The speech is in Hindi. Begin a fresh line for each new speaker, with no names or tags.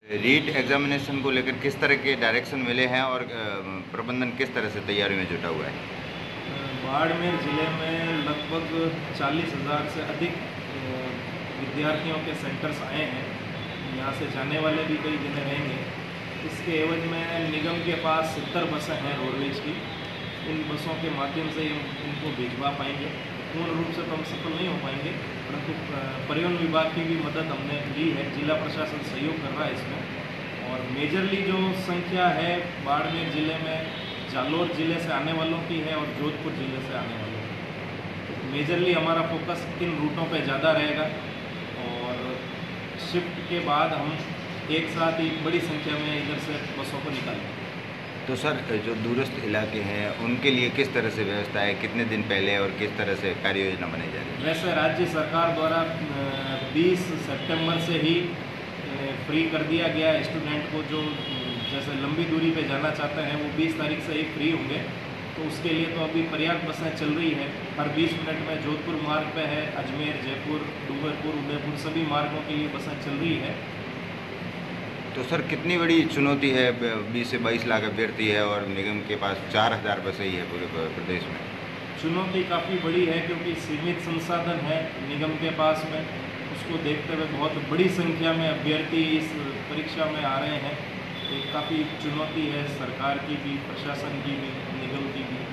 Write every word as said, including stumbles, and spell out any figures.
रीट एग्जामिनेशन को लेकर किस तरह के डायरेक्शन मिले हैं और प्रबंधन किस तरह से तैयारी में जुटा हुआ है?
बाड़मेर ज़िले में लगभग चालीस हज़ार से अधिक विद्यार्थियों के सेंटर्स आए हैं। यहाँ से जाने वाले भी कई दिन रहेंगे। इसके एवज में निगम के पास सत्तर बसें हैं रोडवेज की। इन बसों के माध्यम से हम इनको भिजवा पाएंगे। पूर्ण रूप से तो हम सफल नहीं हो पाएंगे, परंतु परिवहन विभाग की भी मदद हमने ली है। जिला प्रशासन सहयोग कर रहा है इसमें। और मेजरली जो संख्या है बाड़मेर ज़िले में जालौर ज़िले से आने वालों की है और जोधपुर ज़िले से आने वालों की। मेजरली हमारा फोकस इन रूटों पे ज़्यादा रहेगा और शिफ्ट के बाद हम एक साथ ही बड़ी संख्या में इधर से बसों को निकालेंगे।
तो सर, जो दूरस्थ इलाके हैं उनके लिए किस तरह से व्यवस्था है, कितने दिन पहले और किस तरह से कार्य योजना बनाई जा रही है?
वैसे राज्य सरकार द्वारा बीस सितंबर से ही फ्री कर दिया गया है स्टूडेंट को। जो जैसे लंबी दूरी पे जाना चाहते हैं वो बीस तारीख से ही फ्री होंगे। तो उसके लिए तो अभी पर्याप्त बसें चल रही हैं। हर बीस मिनट में जोधपुर मार्ग पे है, अजमेर, जयपुर, डूंगरपुर, उदयपुर सभी मार्गों के लिए बसें चल रही है।
तो सर, कितनी बड़ी चुनौती है? बीस से बाईस लाख अभ्यर्थी है और निगम के पास चार हज़ार बसें ही है पूरे प्रदेश में।
चुनौती काफ़ी बड़ी है क्योंकि सीमित संसाधन है निगम के पास में। उसको देखते हुए बहुत बड़ी संख्या में अभ्यर्थी इस परीक्षा में आ रहे हैं। एक काफ़ी चुनौती है सरकार की भी, प्रशासन की भी, निगम की भी।